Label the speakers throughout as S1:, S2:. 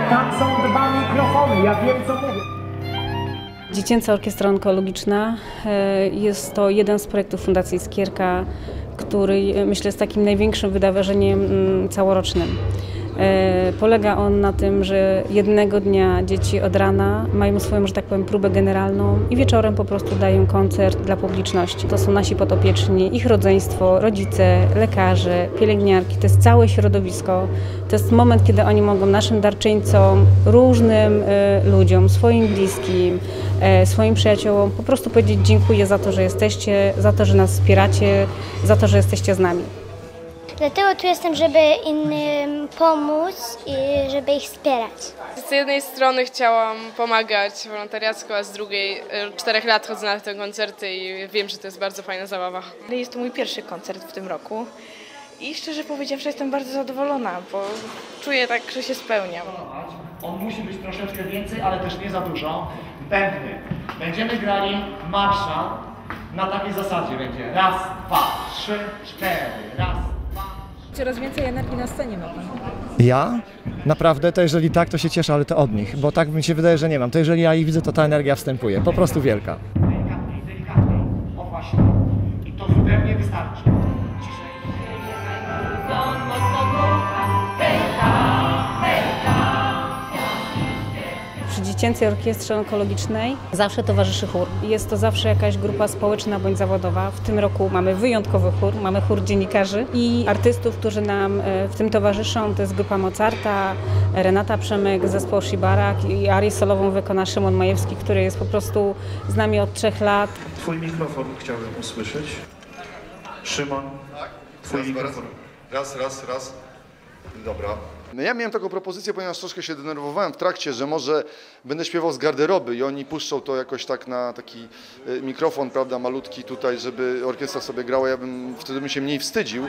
S1: tam są 2 mikrofony, ja wiem co mówię.
S2: Dziecięca Orkiestra Onkologiczna jest to jeden z projektów Fundacji Iskierka, który myślę jest takim największym wydarzeniem całorocznym. Polega on na tym, że jednego dnia dzieci od rana mają swoją, że tak powiem, próbę generalną i wieczorem po prostu dają koncert dla publiczności. To są nasi podopieczni, ich rodzeństwo, rodzice, lekarze, pielęgniarki, to jest całe środowisko. To jest moment, kiedy oni mogą naszym darczyńcom, różnym ludziom, swoim bliskim, swoim przyjaciołom po prostu powiedzieć dziękuję za to, że jesteście, za to, że nas wspieracie, za to, że jesteście z nami.
S3: Dlatego tu jestem, żeby innym pomóc i żeby ich wspierać.
S4: Z jednej strony chciałam pomagać wolontariacko, a z drugiej 4 lat chodzę na te koncerty i wiem, że to jest bardzo fajna zabawa.
S5: Jest to mój pierwszy koncert w tym roku i szczerze powiedziawszy jestem bardzo zadowolona, bo czuję tak, że się spełniam.
S1: On musi być troszeczkę więcej, ale też nie za dużo. Bębny. Będziemy grali marsza na takiej zasadzie będzie. 1, 2, 3, 4, 1.
S6: Coraz więcej energii na scenie ma pan.
S7: Ja? Naprawdę? To jeżeli tak, to się cieszę, ale to od nich, bo tak mi się wydaje, że nie mam. To jeżeli ja ich widzę, to ta energia wstępuje. Po prostu wielka.
S1: Delikatniej, delikatniej. O właśnie. I to zupełnie wystarczy.
S2: Przy Dziecięcej Orkiestrze Onkologicznej zawsze towarzyszy chór. Jest to zawsze jakaś grupa społeczna bądź zawodowa. W tym roku mamy wyjątkowy chór, mamy chór dziennikarzy i artystów, którzy nam w tym towarzyszą. To jest grupa Mozarta, Renata Przemek, zespół Shibarak i arię solową wykona Szymon Majewski, który jest po prostu z nami od 3 lat.
S8: Twój mikrofon chciałbym usłyszeć. Szymon, twój mikrofon.
S9: Raz. Dobra. No ja miałem taką propozycję, ponieważ troszkę się denerwowałem w trakcie, że może będę śpiewał z garderoby i oni puszczą to jakoś tak na taki mikrofon, prawda, malutki tutaj, żeby orkiestra sobie grała, wtedy bym się mniej wstydził.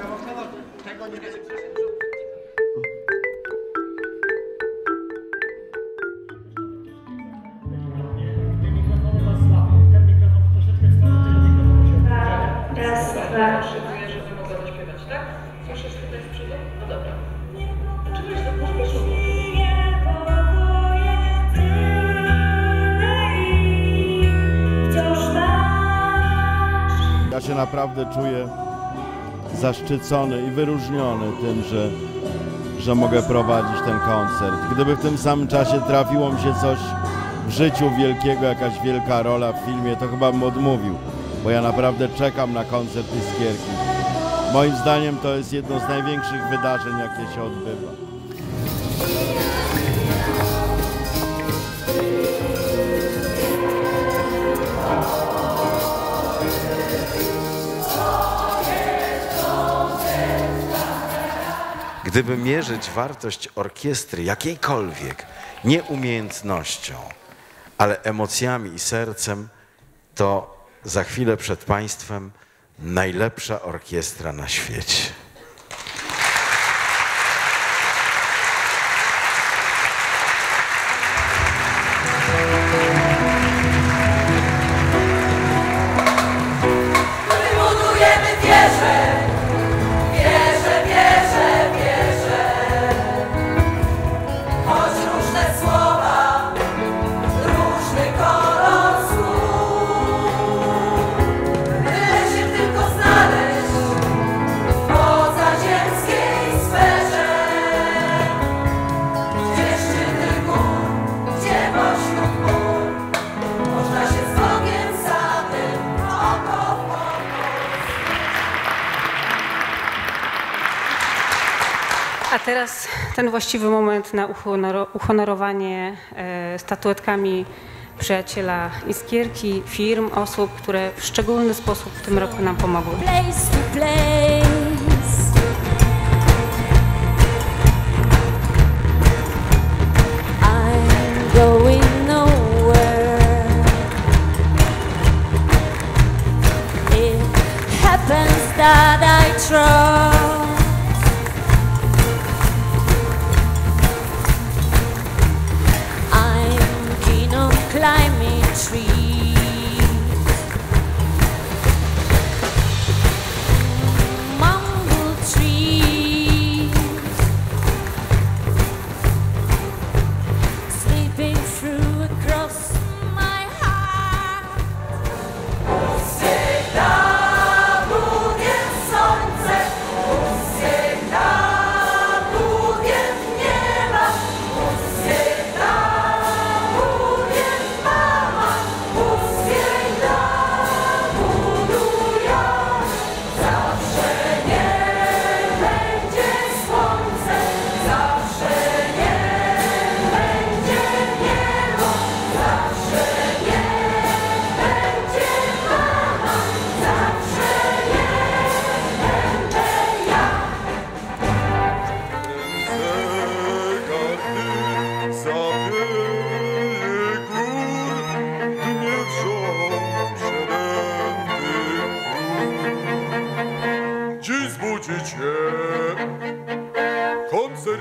S10: Ja się naprawdę czuję zaszczycony i wyróżniony tym, że mogę prowadzić ten koncert. Gdyby w tym samym czasie trafiło mi się coś w życiu wielkiego, jakaś wielka rola w filmie, to chyba bym odmówił, bo ja naprawdę czekam na koncert Iskierki. Moim zdaniem to jest jedno z największych wydarzeń, jakie się odbywa.
S11: Gdyby mierzyć wartość orkiestry jakiejkolwiek, nie umiejętnością, ale emocjami i sercem, to za chwilę przed Państwem najlepsza orkiestra na świecie.
S12: Budujemy wieżę.
S2: A teraz ten właściwy moment na uhonorowanie statuetkami przyjaciela Iskierki, firm, osób, które w szczególny sposób w tym roku nam pomogły.
S12: Climbing trees.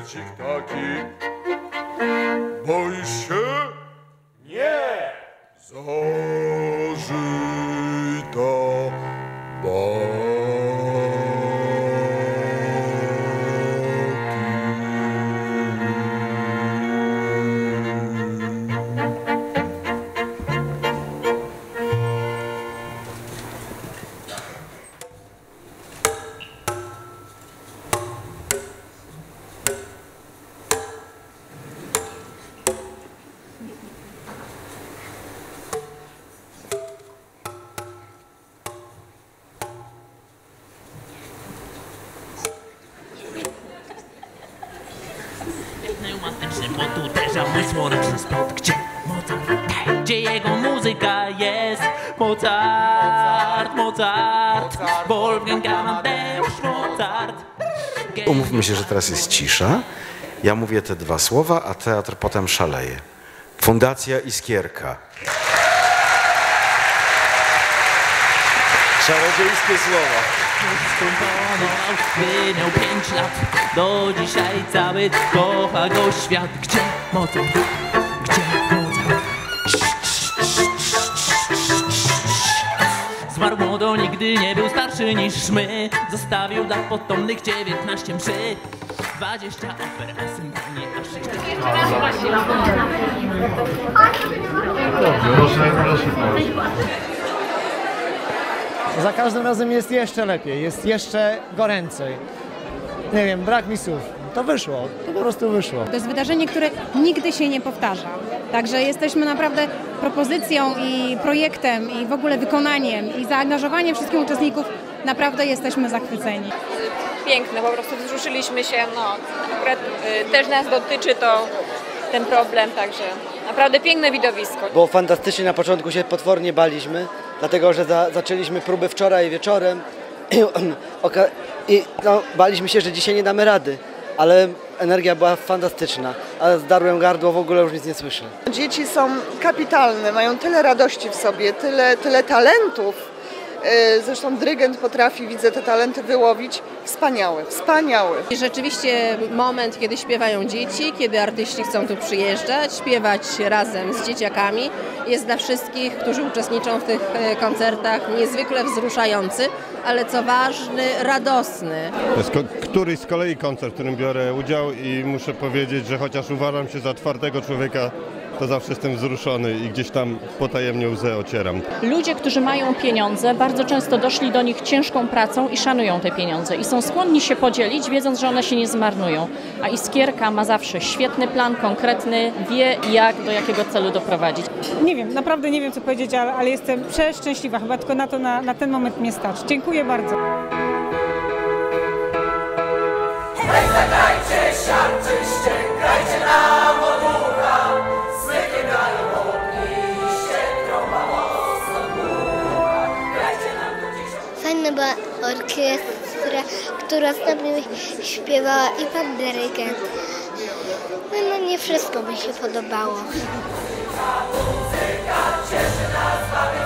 S13: krecik taki. Boisz się? Nie! Zażyta
S14: Pneumatycznym motu uderzał mój słoneczny spot. Gdzie Mozart? Gdzie jego muzyka jest? Mozart, Mozart, Wolfgang Amadeusz Mozart.
S11: Umówmy się, że teraz jest cisza. Ja mówię te dwa słowa, a teatr potem szaleje. Fundacja Iskierka.
S9: Czarodziejskie słowa.
S14: Miał 5 lat, do dzisiaj cały kocha go świat. Gdzie Mozart? Gdzie Mozart? Zmarł młodo, nigdy nie był starszy niż my. Zostawił dla potomnych 19 mszy, 20 oper, a symfonii aż 6.
S13: Proszę.
S7: Za każdym razem jest jeszcze lepiej, jest jeszcze goręcej. Nie wiem, brak mi słów. To wyszło, to po prostu wyszło.
S15: To jest wydarzenie, które nigdy się nie powtarza. Także jesteśmy naprawdę propozycją i projektem i w ogóle wykonaniem i zaangażowaniem wszystkich uczestników. Naprawdę jesteśmy zachwyceni.
S6: Piękne, po prostu wzruszyliśmy się, akurat też nas dotyczy ten problem, także naprawdę piękne widowisko.
S16: Było fantastycznie, na początku się potwornie baliśmy, dlatego że zaczęliśmy próby wczoraj wieczorem i baliśmy się, że dzisiaj nie damy rady, ale energia była fantastyczna, ale zdarłem gardło, w ogóle już nic nie słyszę.
S17: Dzieci są kapitalne, mają tyle radości w sobie, tyle talentów. Zresztą dyrygent potrafi, widzę, te talenty wyłowić. Wspaniały, wspaniały.
S18: Rzeczywiście moment, kiedy śpiewają dzieci, kiedy artyści chcą tu przyjeżdżać, śpiewać razem z dzieciakami, jest dla wszystkich, którzy uczestniczą w tych koncertach, niezwykle wzruszający, ale co ważne, radosny.
S19: To jest któryś z kolei koncert, w którym biorę udział i muszę powiedzieć, że chociaż uważam się za twardego człowieka, to zawsze jestem wzruszony i gdzieś tam potajemnie łzę ocieram.
S20: Ludzie, którzy mają pieniądze, bardzo często doszli do nich ciężką pracą i szanują te pieniądze i są skłonni się podzielić, wiedząc, że one się nie zmarnują. A Iskierka ma zawsze świetny plan, konkretny, wie jak, do jakiego celu doprowadzić.
S21: Nie wiem, naprawdę nie wiem co powiedzieć, ale jestem przeszczęśliwa, chyba tylko na ten moment mnie stać. Dziękuję bardzo.
S12: Zagrajcie, siarczy, ściągajcie na moducha, smykiem grają ogniście, trąba mocno dmucha, grajcie nam tu dziś.
S3: Fajna była orkiestra, która z nami śpiewała i pan dyrygent. No nie wszystko mi się podobało.
S12: Muzyka cieszy nas, bawi